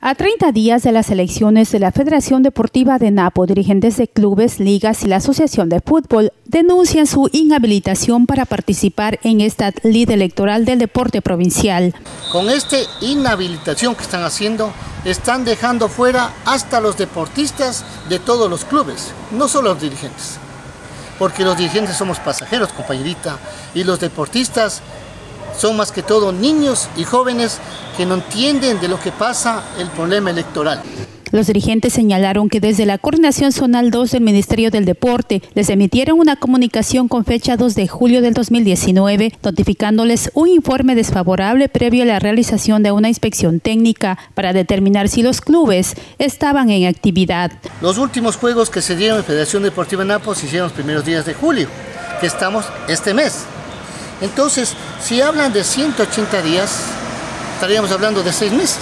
A 30 días de las elecciones de la Federación Deportiva de Napo, dirigentes de clubes, ligas y la Asociación de Fútbol denuncian su inhabilitación para participar en esta lid electoral del deporte provincial. Con esta inhabilitación que están haciendo, están dejando fuera hasta los deportistas de todos los clubes, no solo los dirigentes. Porque los dirigentes somos pasajeros, compañerita, y los deportistas son más que todo niños y jóvenes que no entienden de lo que pasa el problema electoral. Los dirigentes señalaron que desde la Coordinación Zonal 2 del Ministerio del Deporte les emitieron una comunicación con fecha 2 de julio del 2019, notificándoles un informe desfavorable previo a la realización de una inspección técnica para determinar si los clubes estaban en actividad. Los últimos juegos que se dieron en Federación Deportiva Napo se hicieron los primeros días de julio, que estamos este mes. Entonces, si hablan de 180 días, estaríamos hablando de 6 meses.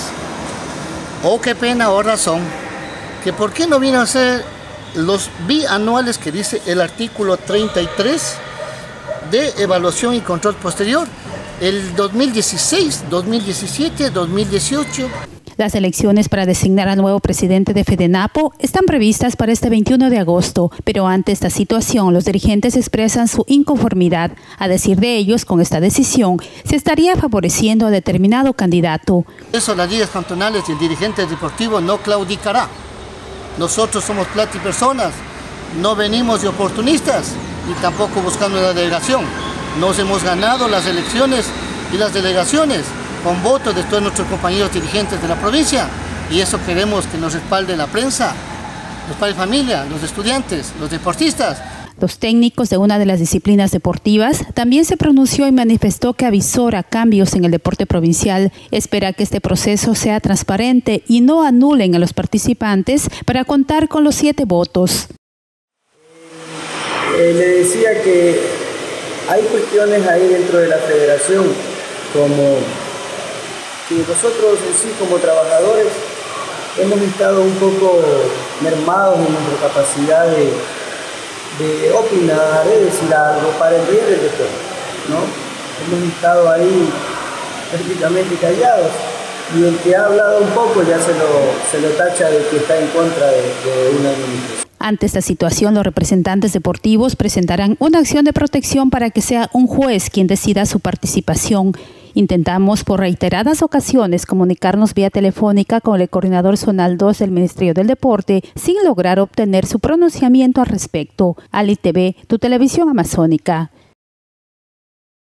Oh, qué pena o razón, que por qué no vienen a ser los bianuales que dice el artículo 33 de evaluación y control posterior, el 2016, 2017, 2018. Las elecciones para designar al nuevo presidente de FEDENAPO están previstas para este 21 de agosto, pero ante esta situación los dirigentes expresan su inconformidad. A decir de ellos, con esta decisión se estaría favoreciendo a determinado candidato. Eso las ligas cantonales y el dirigente deportivo no claudicará. Nosotros somos plata y personas, no venimos de oportunistas y tampoco buscando la delegación. Nos hemos ganado las elecciones y las delegaciones con votos de todos nuestros compañeros dirigentes de la provincia, y eso queremos que nos respalde la prensa, los padres de familia, los estudiantes, los deportistas. Los técnicos de una de las disciplinas deportivas también se pronunció y manifestó que avisora cambios en el deporte provincial. Espera que este proceso sea transparente y no anulen a los participantes para contar con los 7 votos. Le decía que hay cuestiones ahí dentro de la federación, como que nosotros en sí como trabajadores hemos estado un poco mermados en nuestra capacidad de opinar, de decir algo para el bien del deporte, ¿no? Hemos estado ahí prácticamente callados y el que ha hablado un poco ya se lo tacha de que está en contra de una administración. Ante esta situación, los representantes deportivos presentarán una acción de protección para que sea un juez quien decida su participación. Intentamos por reiteradas ocasiones comunicarnos vía telefónica con el coordinador zonal 2 del Ministerio del Deporte sin lograr obtener su pronunciamiento al respecto. Ali TV, tu televisión amazónica.